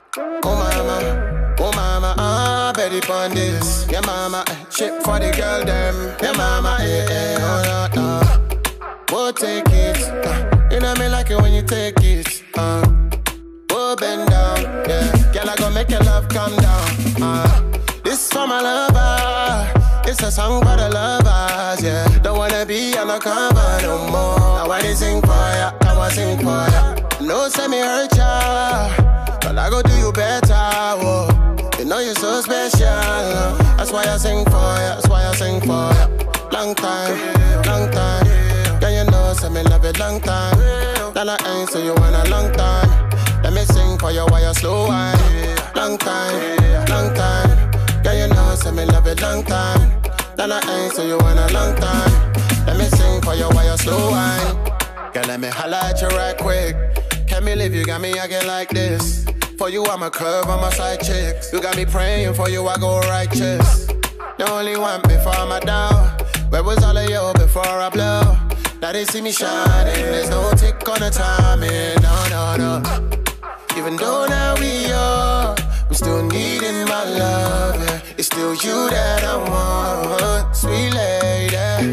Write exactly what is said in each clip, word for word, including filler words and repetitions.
Oh mama, oh mama, ah, Betty pon this. Yeah mama, eh, shit for the girl them. Yeah mama, eh, eh, oh no, no. We'll take it, uh, you know me like it when you take it, uh. We'll bend down, yeah. Girl I gon' make your love calm down, uh. This for my lover. It's a song for the lovers, yeah. Don't wanna be on the cover no more. Now I sing for ya, I wanna sing for ya. No, say me hurt ya, but I go do you better, whoa. You know you're so special, that's why I sing for ya, that's why I sing for ya. Long time, long time, yeah you know, say me love it long time. Then I ain't so you want a long time. Let me sing for you while you slow wine. Long time, long time, yeah you know, say me love it long time. Then I ain't so you want a long time. Let me sing for you while you slow wine. Girl, let me holla at you right quick. Can't believe you got me again like this. For you, I'm a curve, I'm a side chick. You got me praying for you, I go righteous. You only want me for my down. Where was all of you before I blow? Now they see me shining, there's no tick on the timing. No, no, no. Even though now we are, I'm still needing my love, yeah. It's still you that I want, sweet lady.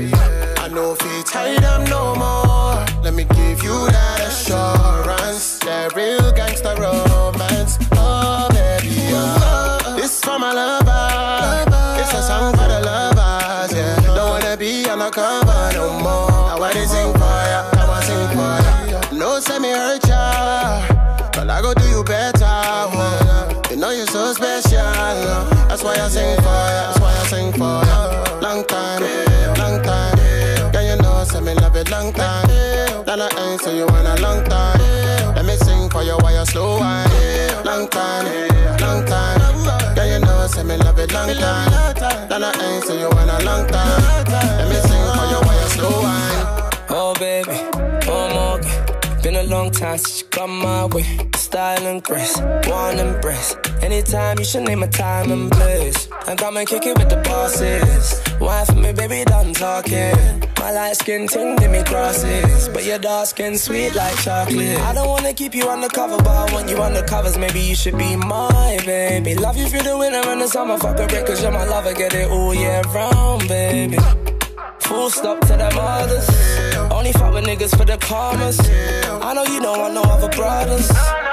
I know if it's tight up no more. Let me give you that assurance, that real gangsta romance. Oh baby, oh. This for my lover. It's a song for the lovers, yeah. Don't wanna be on the cover no more. Now I sing for ya, now I sing for ya. No, say me hurt ya, but I go do you better, whoa. You know you're so special, that's why I sing for ya, that's why I sing for ya. Long time, long time, yeah you know, say me love it long time. Then I ain't so you want a long time. Let me sing for you while you slow wine. Long time, long time, yeah you know, say me love it long time. Then I ain't so you want a long time. Let me sing for you while you slow wine. Oh baby, oh Morgan. Been a long time since you come my way. Style and grace, one embrace. Anytime you should name a time and place. And come and kick it with the bosses. Why for me, baby, done talking. My light skin ting, give me crosses. But your dark skin sweet like chocolate. I don't wanna keep you undercover, but I want you undercovers. Maybe you should be my baby. Love you through the winter and the summer. Fuck a break, cause you're my lover. Get it all year round, baby. Full stop to them others. Only fuck with niggas for the commas. I know you don't want no other brothers.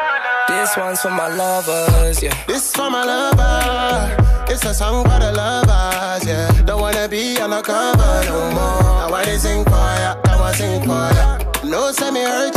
This one's for my lovers, yeah. This for my lover. It's a song for the lovers, yeah. Don't wanna be on the cover no more. Now I sing for ya, now I sing for ya. No, say me hurt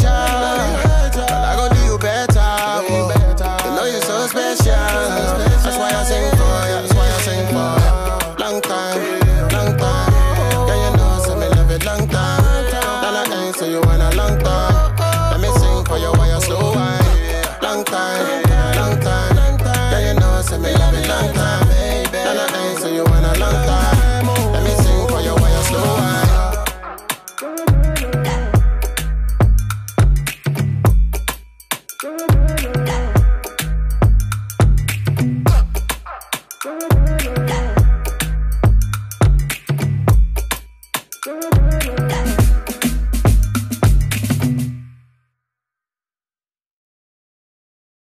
ya, but I go do you better, whoa. You know you're so special, that's why I sing for ya, that's why I sing for ya. Long time, long time, yeah you know, say me love it long time. Then I ain't so you want a long time. Let me sing for you while you slow wine. Long time, long time, yeah you know, say me love it long time. Then I ain't so you want a long time. Let me sing for you while you slow wine. Good.